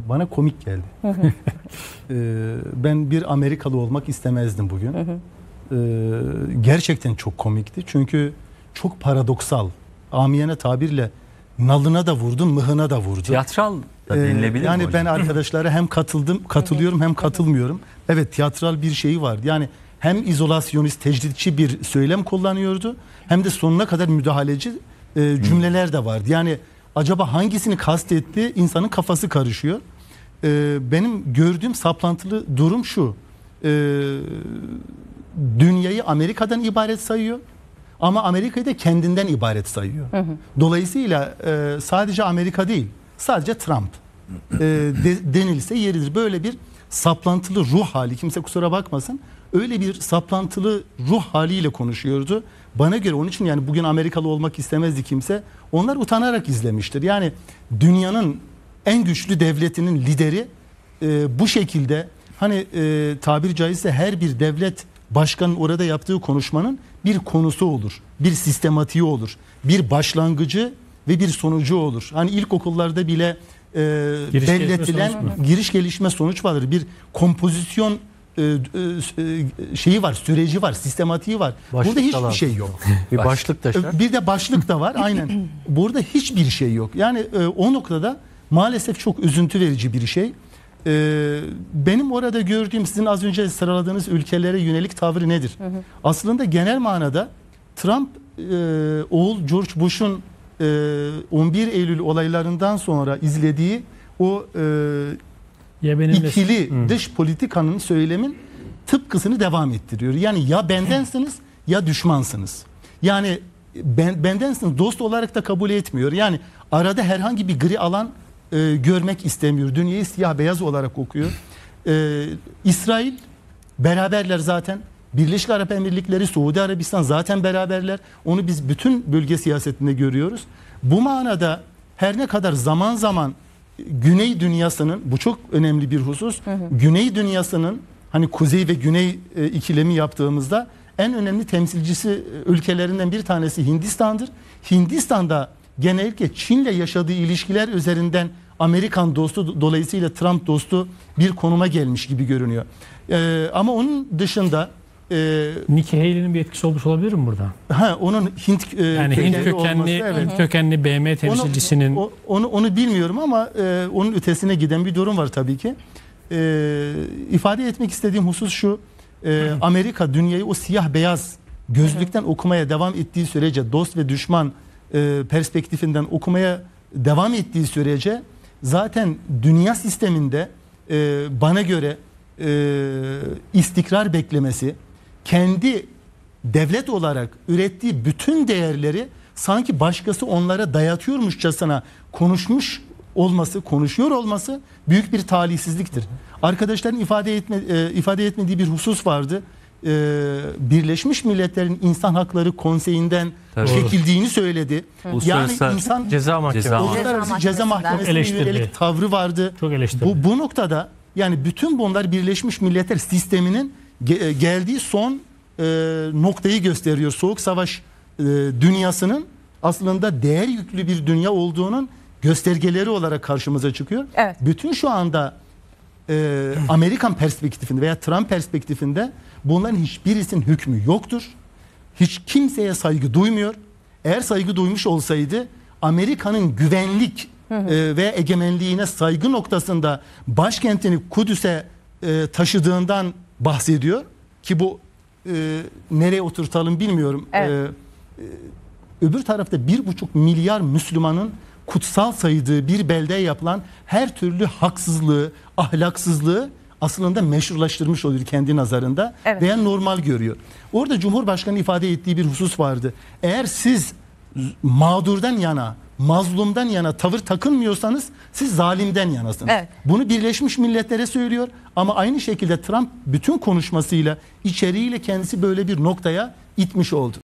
bana komik geldi. Ben bir Amerikalı olmak istemezdim bugün. Gerçekten çok komikti. Çünkü çok paradoksal. Amiyane tabirle nalına da vurdu, mıhına da vurdu. Tiyatral da denilebilir yani mi ben hocam? arkadaşlara hem katılıyorum hem katılmıyorum. Evet, tiyatral bir şeyi vardı. Yani hem izolasyonist, tecditçi bir söylem kullanıyordu, hem de sonuna kadar müdahaleci cümleler de vardı. Yani acaba hangisini kastetti, insanın kafası karışıyor. Benim gördüğüm saplantılı durum şu: dünyayı Amerika'dan ibaret sayıyor ama Amerika'yı da kendinden ibaret sayıyor. Dolayısıyla sadece Amerika değil, sadece Trump denilse yeridir. Böyle bir saplantılı ruh hali, kimse kusura bakmasın, öyle bir saplantılı ruh haliyle konuşuyordu. Bana göre onun için, yani bugün Amerikalı olmak istemezdi kimse. Onlar utanarak izlemiştir. Yani dünyanın en güçlü devletinin lideri bu şekilde, hani tabiri caizse her bir devlet başkanın orada yaptığı konuşmanın bir konusu olur, bir sistematiği olur, bir başlangıcı ve bir sonucu olur. Hani ilkokullarda bile belletilen giriş gelişme sonuç vardır. Bir kompozisyon şeyi var, süreci var, sistematiği var. Başlık burada hiçbir şey yok. Bir başlık da şart. Bir de başlık da var, aynen. Burada hiçbir şey yok. Yani o noktada maalesef çok üzüntü verici bir şey. Benim orada gördüğüm, sizin az önce sıraladığınız ülkelere yönelik tavrı nedir? Aslında genel manada Trump, oğul George Bush'un 11 Eylül olaylarından sonra izlediği o ikili dış politikanın, söylemin tıpkısını devam ettiriyor. Yani ya bendensiniz ya düşmansınız. Yani bendensiniz, dost olarak da kabul etmiyor. Yani arada herhangi bir gri alan görmek istemiyor. Dünyayı siyah beyaz olarak okuyor. İsrail beraberler zaten. Birleşik Arap Emirlikleri, Suudi Arabistan zaten beraberler. Onu biz bütün bölge siyasetinde görüyoruz. Bu manada her ne kadar zaman zaman Güney dünyasının, bu çok önemli bir husus, Güney dünyasının, hani kuzey ve güney ikilemi yaptığımızda en önemli temsilcisi ülkelerinden bir tanesi Hindistan'dır. Hindistan'da genellikle Çin'le yaşadığı ilişkiler üzerinden Amerikan dostu, dolayısıyla Trump dostu bir konuma gelmiş gibi görünüyor. Ama onun dışında Nikki Haley'nin bir etkisi olmuş olabilir mi burada? Onun Hint yani kökenli olması, evet. Hint kökenli BM temsilcisinin onu bilmiyorum ama onun ötesine giden bir durum var tabii ki. İfade etmek istediğim husus şu: Amerika dünyayı o siyah beyaz gözlükten okumaya devam ettiği sürece, dost ve düşman perspektifinden okumaya devam ettiği sürece zaten dünya sisteminde bana göre istikrar beklemesi, kendi devlet olarak ürettiği bütün değerleri sanki başkası onlara dayatıyormuşçasına konuşuyor olması büyük bir talihsizliktir. Arkadaşların ifade etmediği bir husus vardı. Birleşmiş Milletler'in İnsan Hakları Konseyi'nden çekildiğini söyledi. Yani insan Uluslararası Ceza Mahkemesi'ne yönelik tavrı vardı. Bu noktada yani bütün bunlar Birleşmiş Milletler sisteminin geldiği son noktayı gösteriyor. Soğuk Savaş dünyasının aslında değer yüklü bir dünya olduğunun göstergeleri olarak karşımıza çıkıyor. Evet. Bütün şu anda Amerikan perspektifinde veya Trump perspektifinde bunların hiçbirisinin hükmü yoktur. Hiç kimseye saygı duymuyor. Eğer saygı duymuş olsaydı Amerika'nın güvenlik ve egemenliğine saygı noktasında başkentini Kudüs'e taşıdığından bahsediyor ki bu nereye oturtalım bilmiyorum. Evet. Öbür tarafta 1,5 milyar Müslümanın kutsal saydığı bir beldeye yapılan her türlü haksızlığı, ahlaksızlığı aslında meşrulaştırmış oluyor kendi nazarında veya normal görüyor. Orada Cumhurbaşkanı ifade ettiği bir husus vardı. Eğer siz mağdurdan yana, mazlumdan yana tavır takınmıyorsanız siz zalimden yanasınız. Evet. Bunu Birleşmiş Milletler'e söylüyor ama aynı şekilde Trump bütün konuşmasıyla, içeriğiyle kendisi böyle bir noktaya itmiş oldu.